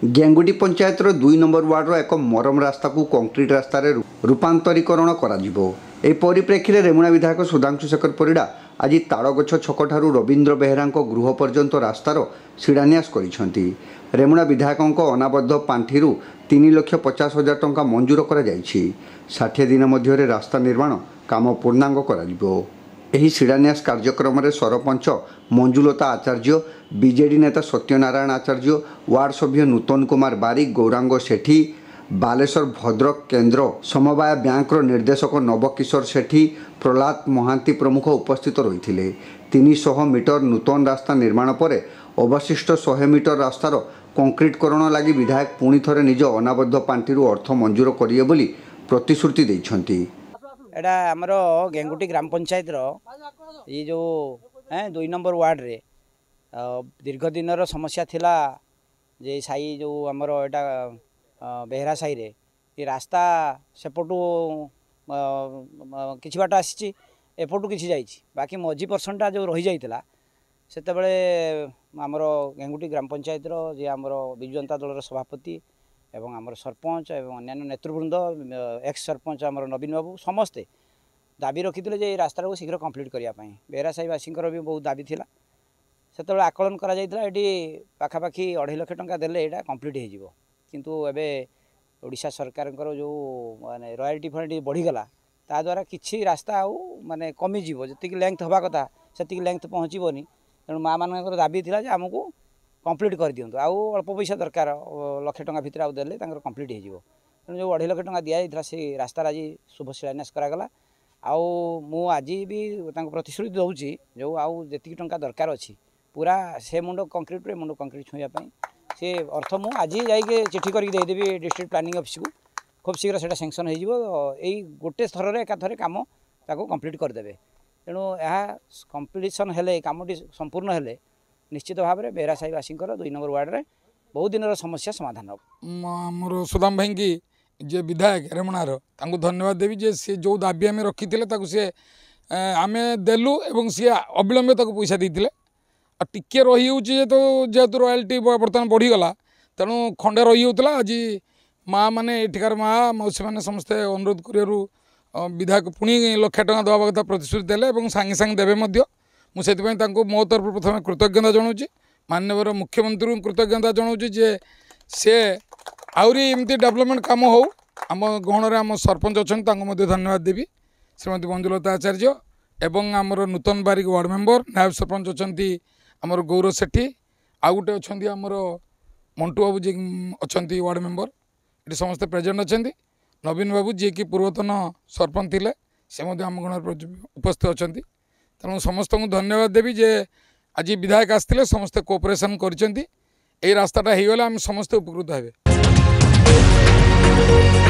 गेंगुटी पंचायतर 2 number वार्डर एक मरम रास्ता को कंक्रीट रास्ता रूपांतरीकरण परिप्रेक्षी रेमुणा विधायक सुधांशु शेखर परिडा आज ताड़गछ छकठारू रवींद्र बेहेरा गृह पर्यंत रास्तार शिलान्यास करिसेंती। रेमुणा विधायक अनाबद्ध पांठि 3,50,000 टंका मंजूर कर 60 दिन मध्य रास्ता निर्माण काम पूर्णांग कर शिलान्यास कार्यक्रम में सरपंच मंजुलता आचार्य, बीजेडी नेता सत्यनारायण आचार्य, वार्ड सभ्य नूतन कुमार बारिक, गौरांग सेठी, बालेश्वर भद्रक केन्द्र समवाय बैंक निर्देशक नवकिशोर सेठी, प्रहलाद महांती प्रमुख उपस्थित रही। 300 मीटर नूतन रास्ता निर्माण पर अवशिष्ट 100 मीटर रास्तार कंक्रीटकरण लगी विधायक पुणी थे निज अनाबद्ध पांठि अर्थ मंजूर करेंगे बोली प्रतिश्रुति देइछंती। एटा आमर गेंगुटी ग्राम पंचायत ये जो 2 नंबर वार्ड रे दीर्घ दिन समस्या थिला जे साई जो आमर एटा बेहरा साई रे ये रास्ता सेपटू किछि बाट आसी एपटू किछि जाइछि बाकी मझी पर्सनटा जो रही जाइतिला सेते बेले आमर गेंगुटी ग्राम पंचायत जे आमर बिजु जनता दल सभापति एवं आमर सरपंच एवं अन्य नेतृवृंद एक्स सरपंच आमर नवीन बाबू समस्ते दाबी रखिते जे रास्ता को शीघ्र कंप्लीट करने बेहरासाही वासी भी बहुत दाबी थिला से आकलन करा ये पाखापाखि 2.5 लाख टंका देले एटा कंप्लीट हो किंतु एबे ओडिशा सरकार जो माने रॉयल्टी फंड बढ़ीगला ता द्वारा किछि रास्ता आउ माने कमी जीवो जति लेंथ हवा कथा सेति लेंथ पहुँचबनी तेणु माँ मान दाबी थिला जे हमकु कंप्लीट कर दिंतु आउ अल्प पैसा दरकार 1 लाख टंका भितर आउे कंप्लीट हो तेणु जो 2.5 लाख टंका दिया से रास्तार आज शुभ शिलान्यास करागला आउ मु आज भी प्रतिश्रुति दूसरी जो आउ जी टंका दरकार अच्छी पूरा से मुंड कंक्रीट रे मुंड कंक्रीट छुँयापाई से अर्थ मु आज जाइए चिठी करदेवी डिस्ट्रिक्ट प्लानिंग ऑफिस को खूब शीघ्र से सैंक्शन हो गोटे थर एकाथरे काम ताको कंप्लीट करदे तेणु यह कंप्लीशन हेले कामटी संपूर्ण हेले निश्चित भाव में बेहरासाही वासी 2 नंबर वार्ड में बहुत दिन समस्या समाधान हो। मोर सुदाम भाई की जे विधायक रेमुणार तांको धन्यवाद देवी जे सी जो दाबी आम रखी सी आम देलु एवं सी अविलंबे पैसा देते टिके रही तो जेहेतु रॉयल्टी बर्तमान बढ़ीगला तेणु खंडे रही आज माँ मैंने एठिकार माँ मौसी मैंने समस्ते अनुरोध कर विधायक पुणी 1 लाख टंका देवा कथा प्रतिश्रुति देले सांगे सांगे देवे मुझे मो तरफ प्रथम कृतज्ञता जनाऊँ माननीय मुख्यमंत्री कृतज्ञता जनाऊँ जे से आउरी एमती डेवलपमेंट काम हो आम गहण आम सरपंच अच्छा धन्यवाद देवी श्रीमती मंजुलता आचार्य एवं आमर नूतन बारिक वार्ड मेंबर नायब सरपंच अच्छा आमर गौरव सेठी आउ गोटे अच्छा आमर मंटू बाबू जी अच्छा वार्ड मेंबर ये समस्ते प्रेजेंट अच्छा नवीन बाबू जी कि पूर्वतन सरपंच थे से आम गण उपस्थित अच्छा तेणु समस्त को धन्यवाद देवी जे आज विधायक आसते समस्ते कोऑपरेशन कर रास्ताटा हो गले आम समस्ते उपकृत हे।